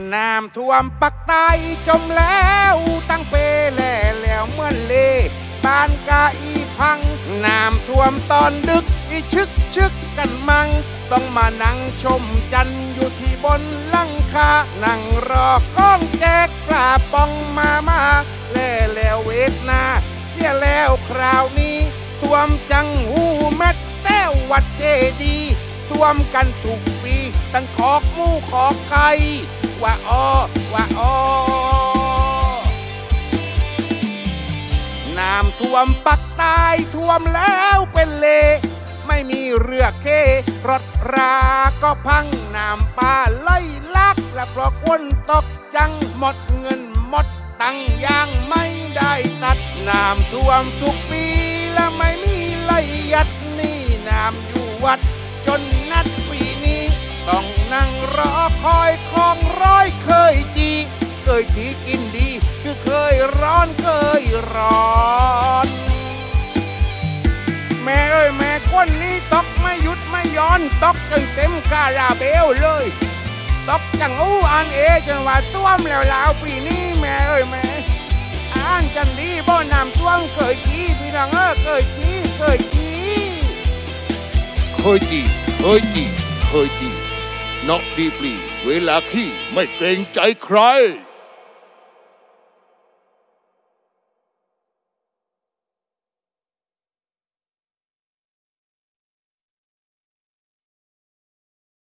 น้ำท่วมปักใต้จมแล้วตั้งเปแล่แล้วเมื่อเลบ้านกาอีพังน้ำท่วมตอนดึกอีชึกกันมังต้องมานั่งชมจันอยู่ที่บนหลังคานั่งรอก้องแจกปลาปองมาแล่แล้วเวทนาเสียแล้วคราวนี้ท่วมจังหูแม่แต้ววัดเจดีท่วมกันทุกปีตั้งขอกหมูขอกไก่ว่าอ้อน้ำท่วมปักใต้ท่วมแล้วเป็นเลไม่มีเรือเครถราก็พังน้ำป่าไหลลักและเพราะฝนตกจังหมดเงินหมดตังย่างไม่ได้ตัดน้ำท่วมทุกปีและไม่มีไหลยัดนี่น้ำอยู่วัดจนนัดปีนี้ต้องนั่งรอคอยของร้อยเคยจีเคยทีกินดีคือเคยร้อนเคยร้อนแม่เอ้ยแม่คนนี้ตกไม่หยุดไม่ย้อนตกจนเต็มคาราเบลเลยตกจังอันจนว่าท่วมแล้วปีนี้แม่เอ้ยแม่อ่านจันดีบ่น้ำท่วมเคยจีพี่น้องเคยจี not deeply เวลาขี้ไม่เกรงใจใคร